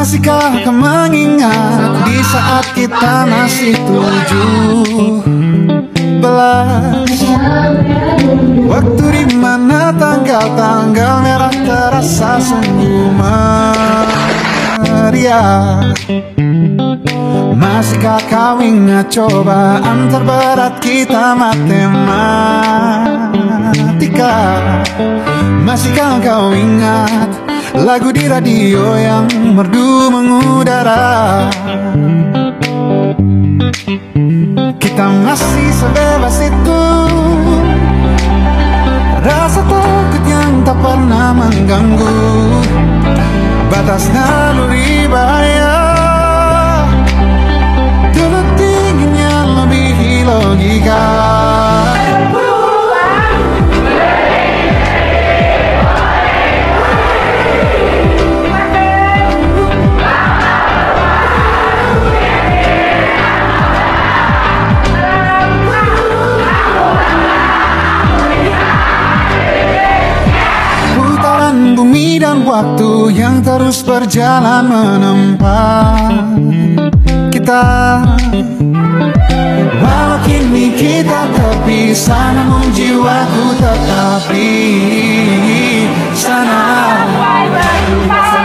Masihkah kau mengingat di saat kita masih 17? Waktu dimana tanggal-tanggal merah terasa sungguh meriah. Masihkah kau ingat cobaan terberat kita matematika? Masihkah kau ingat lagu di radio yang merdu mengudara? Kita masih sebebas itu, rasa takut yang tak pernah mengganggu, batas naluri bahaya, dulu tingginya lebih logika. Bumi dan waktu yang terus berjalan menempa kita. Walau kini kita terpisah, namun jiwaku tetap di sana.